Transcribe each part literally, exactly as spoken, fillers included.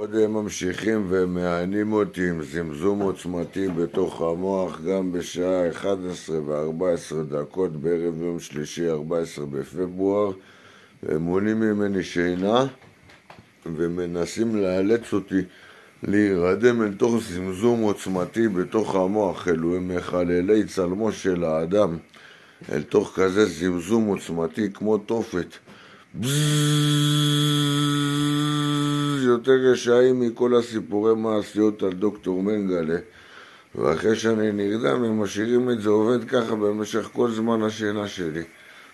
עוד הם ממשיכים ומענים אותי עם זמזום עוצמתי בתוך המוח גם בשעה אחת עשרה וארבע עשרה דקות בערב יום שלישי ארבעה עשר בפברואר. הם מונעים ממני שינה ומנסים לאלץ אותי להירדם אל תוך זמזום עוצמתי בתוך המוח. אלו הם מחללי צלמו של האדם, אל תוך כזה זמזום עוצמתי כמו תופת, יותר רשעים מכל הסיפורי מעשיות על דוקטור מנגלה. ואחרי שאני נרדם הם משאירים את זה עובד ככה במשך כל זמן השינה שלי,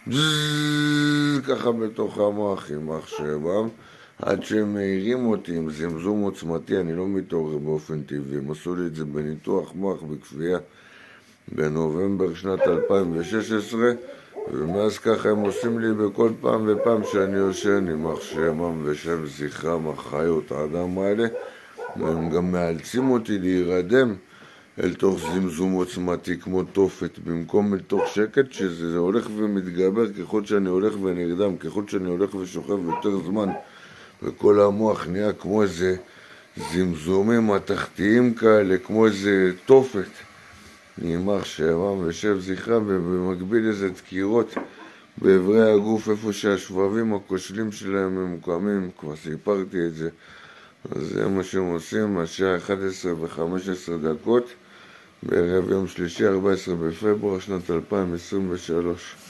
ככה בתוך המוח עם מחשבם, עד שהם מעירים אותי עם זמזום עוצמתי. אני לא מתעורר באופן טבעי, הם עשו לי את זה בניתוח מוח בכפייה בנובמבר שנת אלפיים ושש עשרה, ומאז ככה הם עושים לי בכל פעם ופעם שאני יושן עם מחשבם ושם זכרם החיות האדם האלה. הם גם מאלצים אותי להירדם אל תוך זמזום עוצמתי כמו תופת במקום אל תוך שקט, שזה הולך ומתגבר ככל שאני הולך ונרדם, ככל שאני הולך ושוכב יותר זמן, וכל המוח נהיה כמו איזה זמזומים התחתיים כאלה, כמו איזה תופת, יימח שמם ושב זכרם, ובמקביל איזה דקירות בעברי הגוף איפה שהשבבים הכושלים שלהם ממוקמים. כבר סיפרתי את זה. אז זה מה שהם עושים השעה אחת עשרה וחמש עשרה דקות בערב יום שלישי ארבעה עשר בפברואר שנת אלפיים עשרים ושלוש.